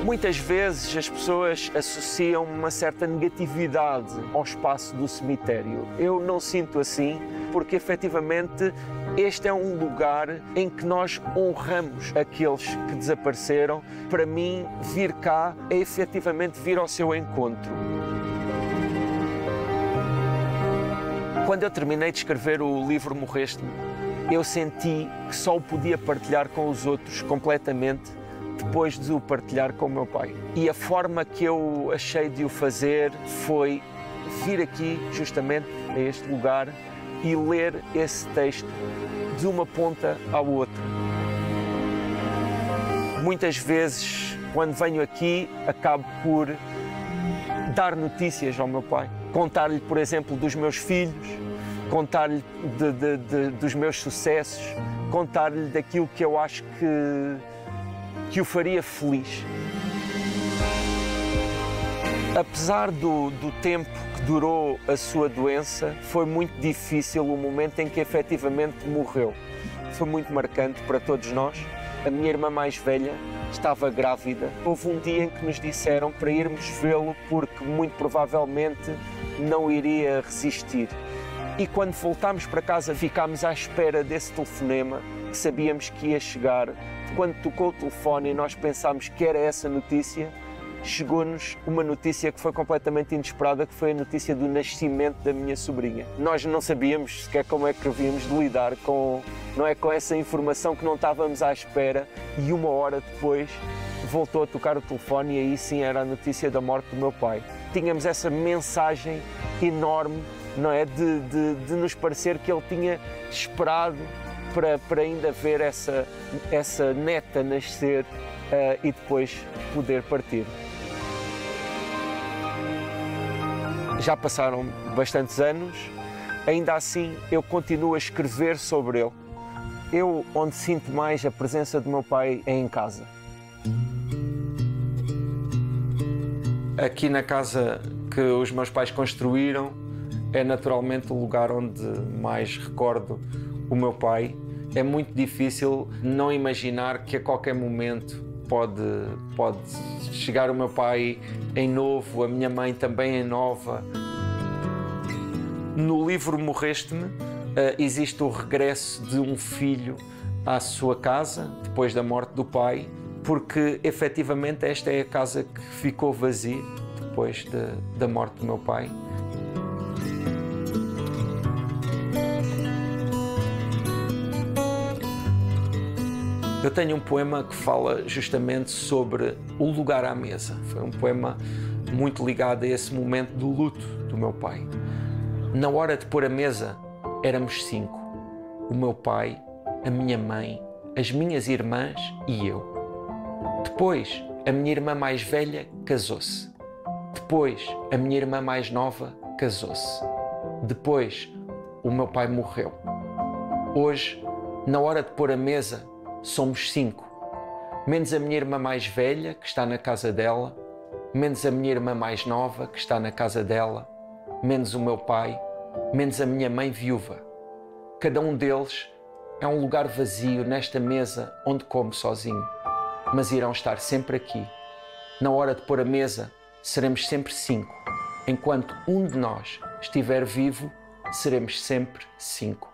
Muitas vezes as pessoas associam uma certa negatividade ao espaço do cemitério. Eu não sinto assim, porque efetivamente este é um lugar em que nós honramos aqueles que desapareceram. Para mim, vir cá é efetivamente vir ao seu encontro. Quando eu terminei de escrever o livro Morreste-me, eu senti que só o podia partilhar com os outros completamente depois de o partilhar com o meu pai. E a forma que eu achei de o fazer foi vir aqui justamente a este lugar e ler esse texto de uma ponta à outra. Muitas vezes, quando venho aqui, acabo por dar notícias ao meu pai. Contar-lhe, por exemplo, dos meus filhos, contar-lhe dos meus sucessos, contar-lhe daquilo que eu acho que o faria feliz. Apesar do tempo que durou a sua doença, foi muito difícil o momento em que efetivamente morreu. Foi muito marcante para todos nós. A minha irmã mais velha estava grávida. Houve um dia em que nos disseram para irmos vê-lo porque muito provavelmente não iria resistir. E quando voltámos para casa ficámos à espera desse telefonema que sabíamos que ia chegar. Quando tocou o telefone e nós pensámos que era essa notícia, chegou-nos uma notícia que foi completamente inesperada, que foi a notícia do nascimento da minha sobrinha. Nós não sabíamos sequer como é que havíamos de lidar com essa informação que não estávamos à espera, e uma hora depois voltou a tocar o telefone e aí sim era a notícia da morte do meu pai. Tínhamos essa mensagem enorme, não é, de nos parecer que ele tinha esperado para ainda ver essa neta nascer e depois poder partir. Já passaram bastantes anos, ainda assim eu continuo a escrever sobre ele. Eu, onde sinto mais a presença do meu pai, é em casa. Aqui na casa que os meus pais construíram, é naturalmente o lugar onde mais recordo o meu pai. É muito difícil não imaginar que a qualquer momento pode chegar o meu pai em novo, a minha mãe também em nova. No livro Morreste-me existe o regresso de um filho à sua casa depois da morte do pai, porque efetivamente esta é a casa que ficou vazia depois da morte do meu pai. Eu tenho um poema que fala justamente sobre o lugar à mesa. Foi um poema muito ligado a esse momento do luto do meu pai. Na hora de pôr a mesa, éramos 5. O meu pai, a minha mãe, as minhas irmãs e eu. Depois, a minha irmã mais velha casou-se. Depois, a minha irmã mais nova casou-se. Depois, o meu pai morreu. Hoje, na hora de pôr a mesa, somos 5, menos a minha irmã mais velha, que está na casa dela, menos a minha irmã mais nova, que está na casa dela, menos o meu pai, menos a minha mãe viúva. Cada um deles é um lugar vazio nesta mesa onde como sozinho, mas irão estar sempre aqui. Na hora de pôr a mesa, seremos sempre 5. Enquanto um de nós estiver vivo, seremos sempre 5.